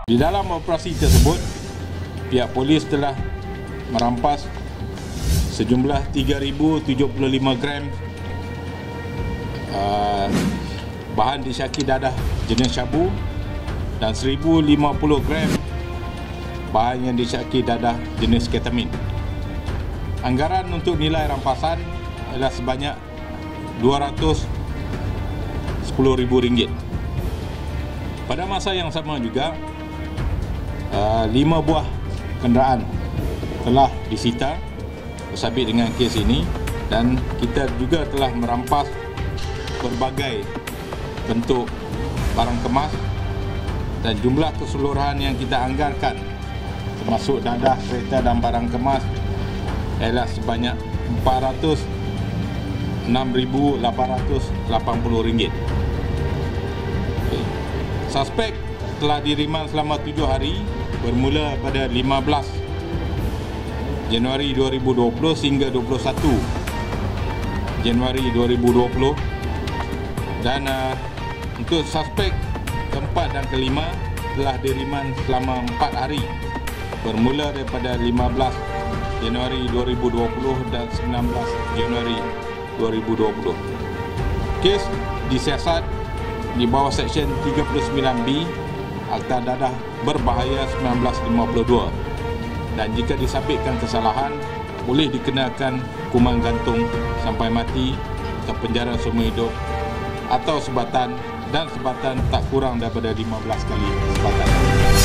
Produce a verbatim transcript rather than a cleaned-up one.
Di dalam operasi tersebut, pihak polis telah merampas sejumlah tiga ribu tujuh puluh lima gram uh, bahan disyaki dadah jenis syabu dan seribu lima puluh gram bahan yang disyaki dadah jenis ketamin. Anggaran untuk nilai rampasan adalah sebanyak dua ratus sepuluh ribu ringgit. Pada masa yang sama juga, uh, lima buah kenderaan telah disita bersabit dengan kes ini, dan kita juga telah merampas berbagai bentuk barang kemas, dan jumlah keseluruhan yang kita anggarkan termasuk dadah, kereta dan barang kemas ialah sebanyak empat ratus enam ribu lapan ratus lapan puluh ringgit. Okay. Suspek telah diriman selama tujuh hari bermula pada lima belas Januari dua ribu dua puluh hingga dua puluh satu Januari dua ribu dua puluh, dan uh, untuk suspek keempat dan kelima telah diriman selama empat hari bermula daripada lima belas Januari dua ribu dua puluh dan sembilan belas Januari dua ribu dua puluh. Kes disiasat di bawah Seksyen tiga puluh sembilan B Akta Dadah Berbahaya seribu sembilan ratus lima puluh dua, dan jika disabitkan kesalahan boleh dikenakan hukuman gantung sampai mati atau penjara seumur hidup atau sebatan, dan sebatan tak kurang daripada lima belas kali sebatan.